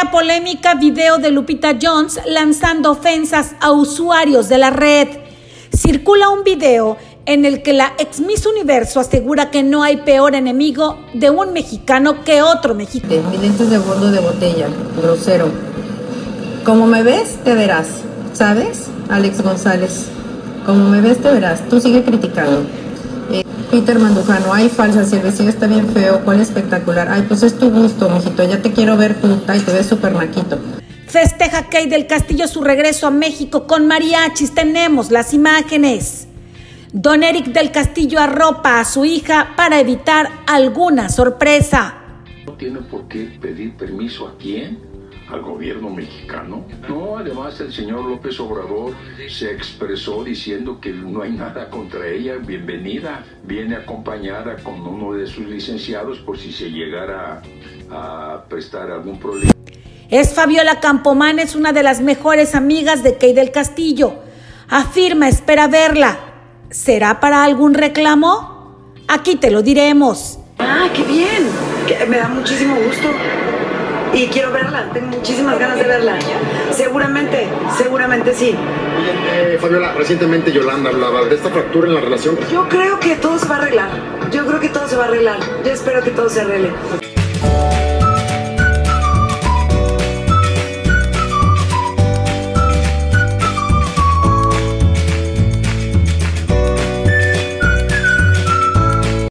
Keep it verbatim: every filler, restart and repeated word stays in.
Genera polémica video de Lupita Jones lanzando ofensas a usuarios de la red. Circula un video en el que la ex Miss Universo asegura que no hay peor enemigo de un mexicano que otro mexicano. Mis lentes de bordo de botella, grosero. Como me ves, te verás, ¿sabes? Alex González. Como me ves, te verás. Tú sigue criticando. Eh, Peter Mandujano, ay, falsa, si el vestido está bien feo, cuál espectacular. Ay, pues es tu gusto, mijito, ya te quiero ver puta y te ves súper naquito. Festeja Kate del Castillo su regreso a México con mariachis. Tenemos las imágenes. Don Eric del Castillo arropa a su hija para evitar alguna sorpresa. No tiene por qué pedir permiso a quién. ¿Al gobierno mexicano? No, además el señor López Obrador se expresó diciendo que no hay nada contra ella, bienvenida, viene acompañada con uno de sus licenciados por si se llegara a, a prestar algún problema. Es Fabiola Campoman, es una de las mejores amigas de Kate del Castillo. Afirma, espera verla. ¿Será para algún reclamo? Aquí te lo diremos. Ah, qué bien, que me da muchísimo gusto. Y quiero verla, tengo muchísimas ganas de verla. Seguramente, seguramente sí. Oye, eh, Fabiola, recientemente Yolanda hablaba de esta fractura en la relación. Yo creo que todo se va a arreglar. Yo creo que todo se va a arreglar. Yo espero que todo se arregle.